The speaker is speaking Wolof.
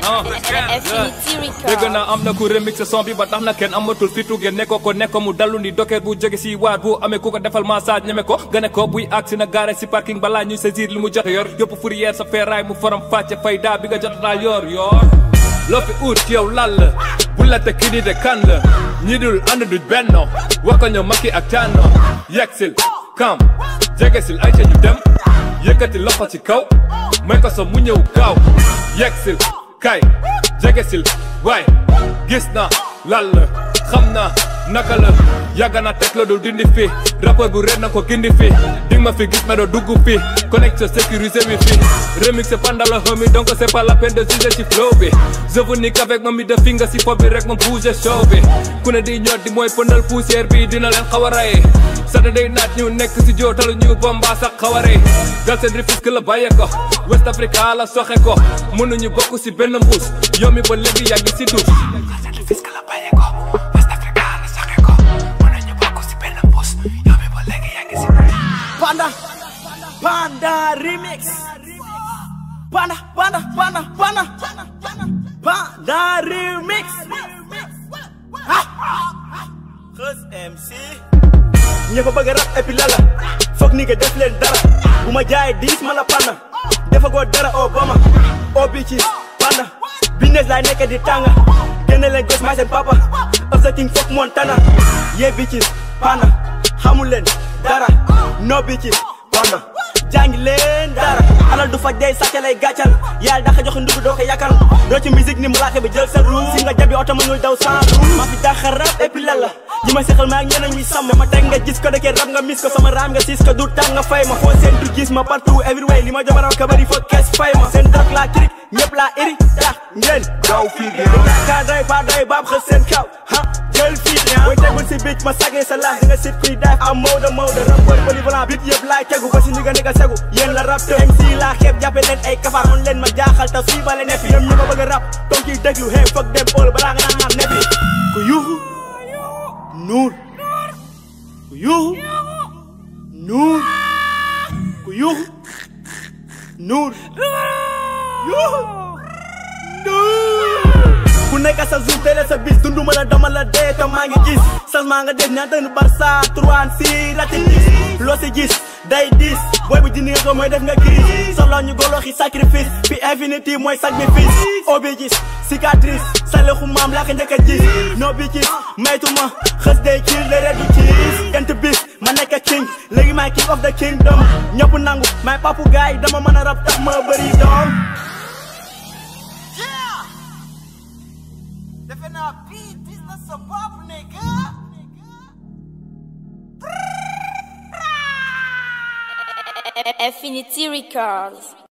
dégg naa am na ku remix son bi ba tax na kenn amatul fitu gen nekko ko nekko mu dallu ni dokeer bu jóge si waar bu amee ku ko defal massage ñeme ko gane ko buy agsi na gaare si parking balaa ñuy saisir li mu jot yor yëpp fourrière sa feeraay mu forom fàcce fayda bi nga jot daal yor loo fi ut yow lal la bu la te kii de kan la ñi dul ànd duñ benno wakka ñoo makki ak tànno yegsil kam jegesil ay ca ñu dem yëkkati loxo ci kaw may ko so mu ñëw gaaw yegsil kay jegesil waay gis na lal la xam na naka la yàgg na teg la du dindi fi rappeur bu red na ko gindi fi ding ma fi gis ma doo dugg fi connexion sécurisé wi fi remix c'est pendant le homie donc c'est pas la peine de juger ci flow bi je veux nique avec ma mi de fi nga si pop bi rek ma bouger show bi ku ne di ñor di mooy pëndal poussière bi dina leen xaw a rey Saturday night ñu nekk si joo talu ñu bomba sax xaw a rey gal seen Rufisque la bàyyee ko West Africa la soxe ko mënuñu bokk si benn mbuus yow mi ba léegi yaa ngi si duus Panda remix. Panda remix. Xeuss MC. ñëpp bëgg rap et puis lala. Foog ni nga def leen dara. Bu ma jaay 10 ma la panda. Defagoo dara Obama. Obici panda. Business laay nekk di tànga. Génne leen gos maay seen papa. Of the king foog Montana. Yee bitches panda. Xamul leen dara. No bitches panda. Jàngi leen dara alal du faj day sàcc lay gàccal yàlla daxa joxe ndugu doo ko yàkkal doo ci musique ni mu laaxe bi jël sa roue si nga jabi oto mënul daw sans roue maa fi daxa rap et puis lala ñi ma seqal maa ngi ñeneen ñuy sàmm ma teg nga gis ko dekee rap nga mis ko sama raam nga siis ko du tàng nga fay ma foo seen du gis ma partout everywhere li ma jobaraw kabari fo kees fay ma seen drog laa kirik ñëpp laa iri tax ngeen daw fii ka day pa day baab xës seen kaw ha jël fii booy tegul si bic ma sagee sa laaj di nga sit kuy dive am Maodo rappeur polyvalent bit yëpp laay tegu ba si ni nga nekk segu yéen la rap te MC laa xeeb jàppe leen ay kafaar on leen ma jaaxal ta fii bale ne fi ñoom ñi ma bëgg a rap donc kiy déglu hey fuck dem all balaa nga naan ne fi ku yuuxu nuur ku yuuxu nuur ku yuuxu nuur yuuxu nuur ku nekk sa jour teel sa bis dundu ma la dama la dee te maa ngi gis changement nga def ñaata nu Barça 3-6 raté 10 loo si gis day 10 booy bu dindi nga ko mooy def nga gris soxla ñu goloxi sacrifice fi infinity mooy sacrifice obi gis cicatrice sa lexu maam laa ko njëkk a gis no bi gis maytu ma xës day kill de red du cheese kent bis ma nekk king léegi maay king of the kingdom ñëpp nangu maay papu gaay dama mën a rap tax ma bëri doom Beat business a pop, nigga. Infinity Records.